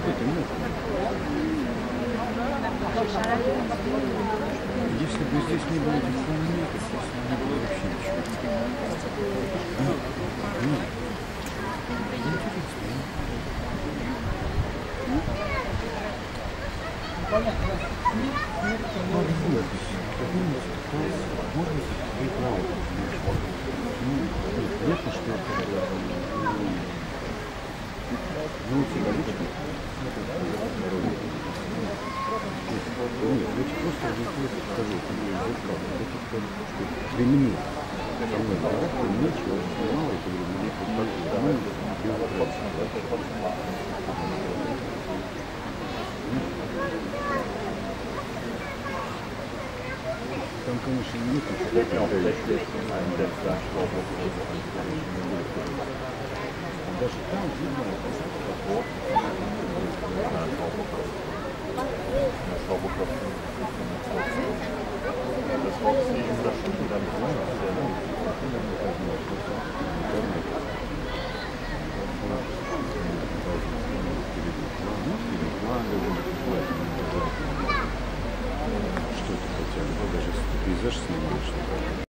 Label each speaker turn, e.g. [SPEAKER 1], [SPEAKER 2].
[SPEAKER 1] какой-то мелкий. Если бы здесь не было этих фонариков, здесь не было вообще ничего. Нет. Можно приправу. Понятно, что это научно. Нет, я просто скажу, применил со мной характер, нечего, снимал это время, там, конечно, нет ничего. Даже там видно, что-то хотя бы, даже пейзаж снимаешь.